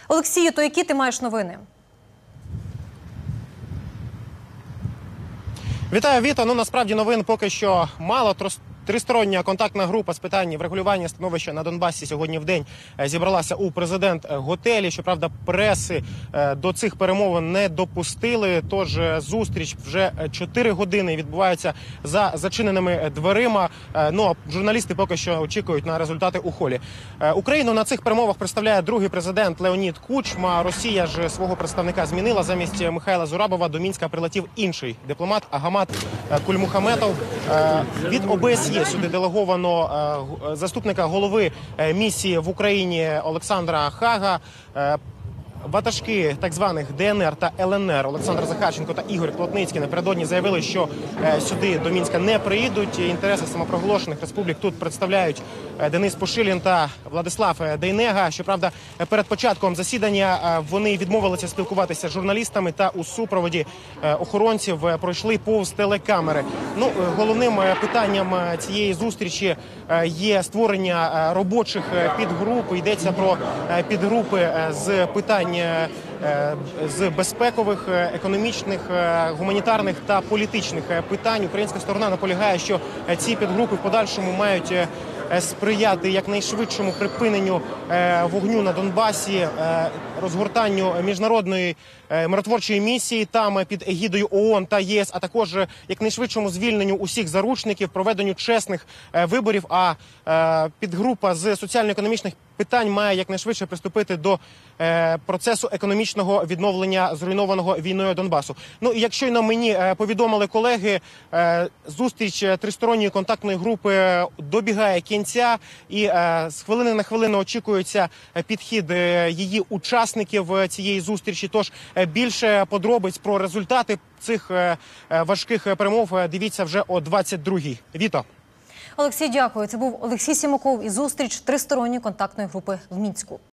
Олексію, то які ти маєш новини? Вітаю, Віта. Насправді новин поки що мало. Тристороння контактна група з питань врегулювання становища на Донбасі сьогодні в день зібралася у президент-готелі. Щоправда, преси до цих перемовин не допустили, тож зустріч вже 4 години відбувається за зачиненими дверима. А журналісти поки що очікують на результати у холі. Україну на цих перемовах представляє другий президент Леонід Кучма. Росія ж свого представника змінила. Замість Михайла Зурабова до Мінська прилетів інший дипломат Агамат Кульмухаметов. Від ОБСЄ сюди делеговано заступника голови місії в Україні Олександра Хага. Ватажки так званих ДНР та ЛНР Олександр Захарченко та Ігор Плотницький напередодні заявили, що сюди до Мінська не приїдуть. Інтереси самопроголошених республік тут представляють Денис Пушилін та Владислав Дейнега. Щоправда, перед початком засідання вони відмовилися спілкуватися з журналістами та у супроводі охоронців пройшли повз телекамери. Головним питанням цієї зустрічі є створення робочих підгруп. Йдеться про підгрупи з питань з безпекових, економічних, гуманітарних та політичних питань. Українська сторона наполягає, що ці підгрупи в подальшому мають сприяти якнайшвидшому припиненню вогню на Донбасі, розгортанню міжнародної миротворчої місії там під егідою ООН та ЄС, а також якнайшвидшому звільненню усіх заручників, проведенню чесних виборів. А підгрупа з соціально-економічних питань має якнайшвидше приступити до процесу економічного відновлення зруйнованого війною Донбасу. І як щойно мені повідомили колеги, зустріч тристоронньої контактної групи добігає кінця, і з хвилини на хвилину очікується підхід її учасників цієї зустрічі. Тож більше подробиць про результати цих важких перемов дивіться вже о 22-й. Віто. Олексій, дякую. Це був Олексій Сімаков і зустріч тристоронньої контактної групи в Мінську.